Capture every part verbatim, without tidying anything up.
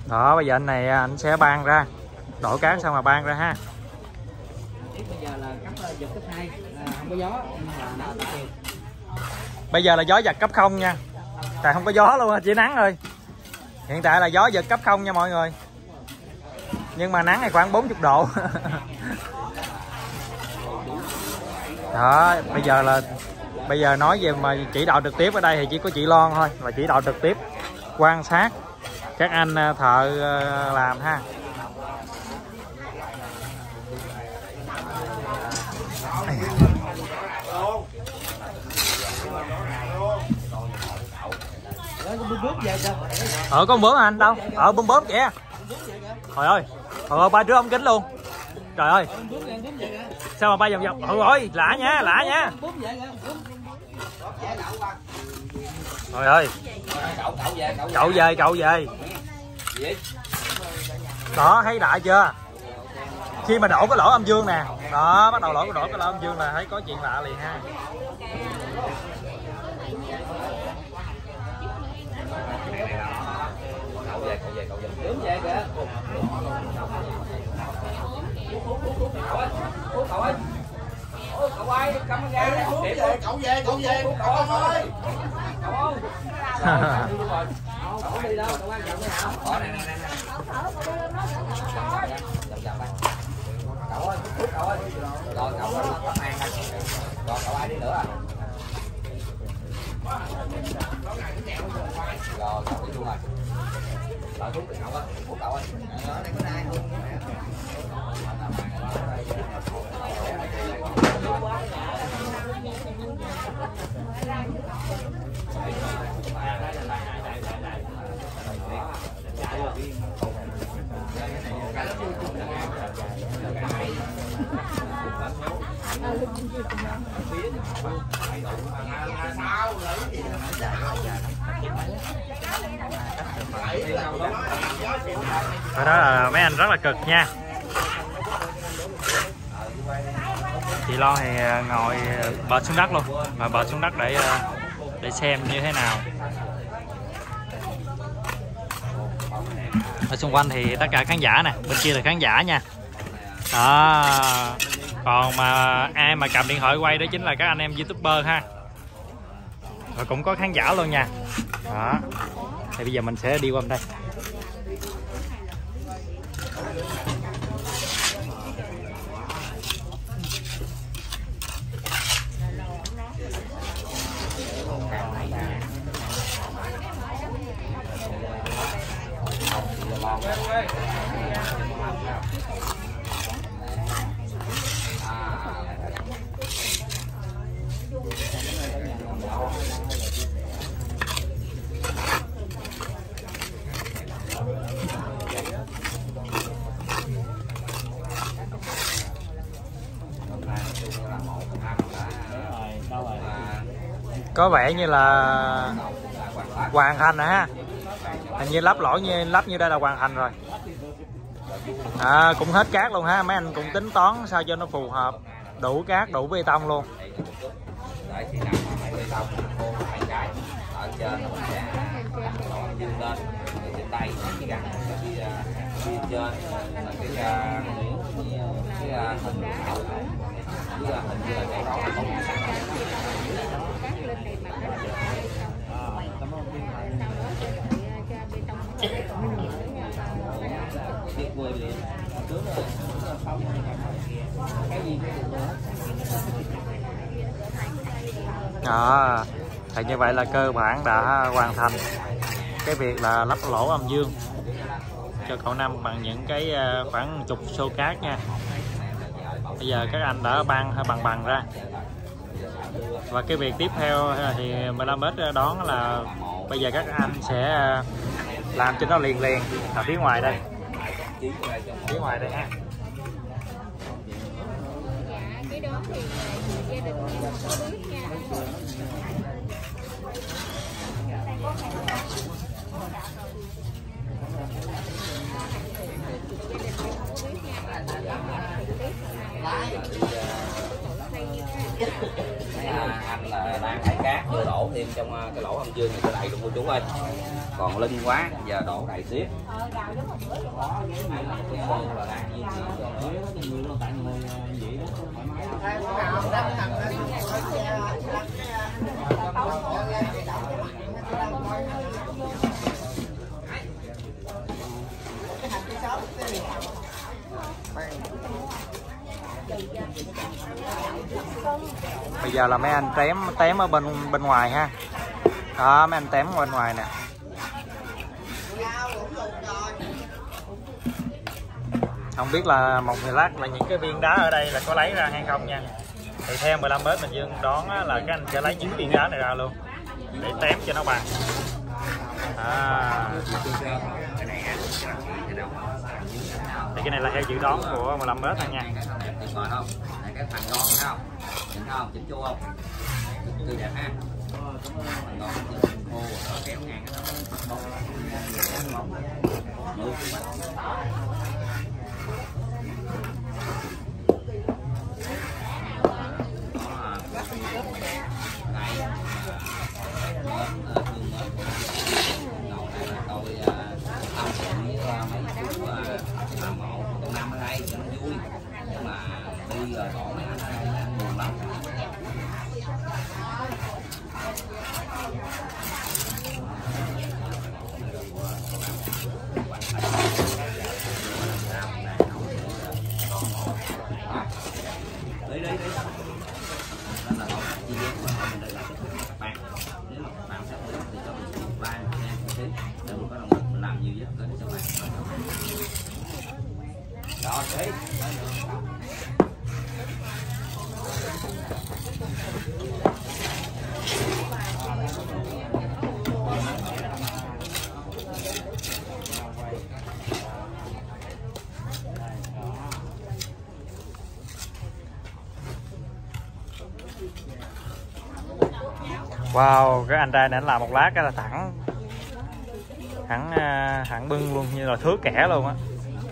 Đó, bây giờ anh này anh sẽ ban ra, đổ cát xong mà ban ra ha. Bây giờ là cấp giật cấp hai, không có gió nhưng mà nó có tiền. Bây giờ là gió giật cấp không nha. Tại không có gió luôn, chỉ nắng thôi. Hiện tại là gió giật cấp không nha mọi người. Nhưng mà nắng này khoảng bốn mươi độ. Đó, bây giờ là bây giờ nói về mà chỉ đạo trực tiếp ở đây thì chỉ có chị Loan thôi, là chỉ đạo trực tiếp quan sát các anh thợ làm ha. Ờ có bướm anh đâu? Ờ bướm bướm kìa. Trời ơi. Trời ơi ba trước ống kính luôn. Trời ơi. Sao mà bay vòng vòng? Trời ơi, lạ nha, lạ nha. Trời ơi. Cậu về, cậu về. Đó, thấy lạ chưa? Khi mà đổ cái lỗ âm dương nè. Đó, bắt đầu đổ đổ cái lỗ âm dương là thấy có chuyện lạ liền ha. Đứng về kìa. Cậu ơi. Cậu ơi, cầm ra đấy. Cậu về, cậu về, cậu về, cậu ơi. Cậu ơi. Cậu đi đâu? Cậu quan trọng thế nào? Ở này này này. Cậu ơi, cậu ơi. Rồi cậu ơi, tắt hàng này. Rồi cậu ai đi nữa à? Rồi cậu đi luôn rồi. Rồi thuốc cậu ơi, thuốc cậu ơi. Ở đây có ai không? Đó là mấy anh rất là cực nha. Chị Loan thì ngồi bệt xuống đất luôn, ngồi bệt xuống đất để để xem như thế nào. Ở xung quanh thì tất cả khán giả nè, bên kia là khán giả nha. Đó. Còn mà ai mà cầm điện thoại quay đó chính là các anh em YouTuber ha. Và cũng có khán giả luôn nha. Đó. Thì bây giờ mình sẽ đi qua bên đây. Có vẻ như là hoàn thành rồi ha. Hình như lắp lỗ như lắp như đây là hoàn thành rồi. À, cũng hết cát luôn ha. Mấy anh cũng tính toán sao cho nó phù hợp, đủ cát đủ bê tông luôn. Đó, thì như vậy là cơ bản đã hoàn thành cái việc là lắp lỗ âm dương cho cậu Năm bằng những cái khoảng chục xô cát nha. Bây giờ các anh đã ban bằng bằng ra. Và cái việc tiếp theo thì mười lăm mét đón là bây giờ các anh sẽ làm cho nó liền liền ở phía ngoài đây. Phía ngoài đây ha. Cái đó thì gia đình em không có biết nha. Anh là đang thải cát vừa đổ thêm trong cái lỗ âm dương này cho đầy luôn cô chú ơi. Còn linh quá giờ đổ đầy tiếp. Bây giờ là mấy anh tém tém ở bên bên ngoài ha. Đó, mấy anh tém ở bên ngoài nè. Không biết là một người lát là những cái viên đá ở đây là có lấy ra hay không nha. Thì theo mười lăm mét Bình Dương đoán là các anh sẽ lấy những viên đá này ra luôn để tém cho nó bằng. À. Thì cái này là theo dự đoán của mười lăm mét thôi nha. Cái thằng ngon thấy không? Nhìn thấy không? Chỉnh chu không? Tươi đẹp ha. Thằng ngon khô kéo ngang cái đó. Nước Wow, cái anh trai này anh làm một lát cái là thẳng thẳng thẳng bưng luôn, như là thước kẻ luôn á.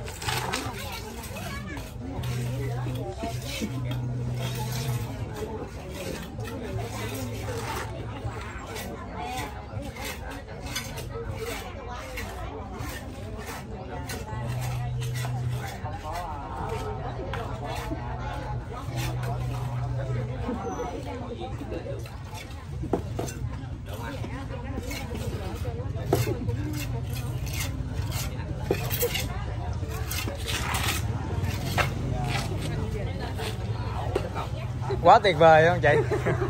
Quá tuyệt vời không chị?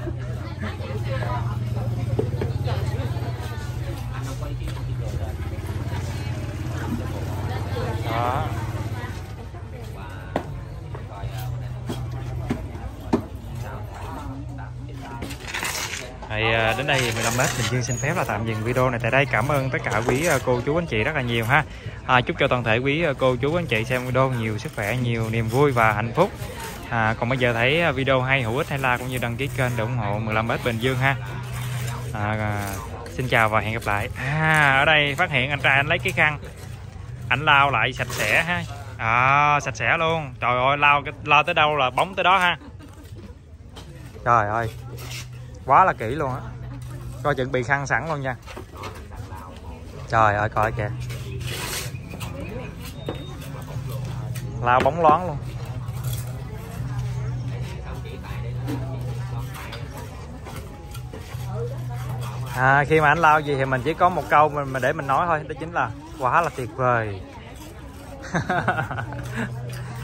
Đó. Thì đến đây mười lăm mét Bình Dương xin phép là tạm dừng video này tại đây. Cảm ơn tất cả quý cô chú anh chị rất là nhiều ha. À, chúc cho toàn thể quý cô chú anh chị xem video nhiều sức khỏe, nhiều niềm vui và hạnh phúc. À, còn bây giờ thấy video hay hữu ích hay like cũng như đăng ký kênh để ủng hộ mười lăm mét Bình Dương ha. À, à, xin chào và hẹn gặp lại. À, ở đây phát hiện anh trai anh lấy cái khăn anh lau lại sạch sẽ ha. À, sạch sẽ luôn. Trời ơi, lau lau tới đâu là bóng tới đó ha. Trời ơi, quá là kỹ luôn á. Coi chuẩn bị khăn sẵn luôn nha. Trời ơi, coi kìa, lau bóng loáng luôn. À, khi mà anh lau gì thì mình chỉ có một câu mình mà để mình nói thôi, đó chính là quá là tuyệt vời.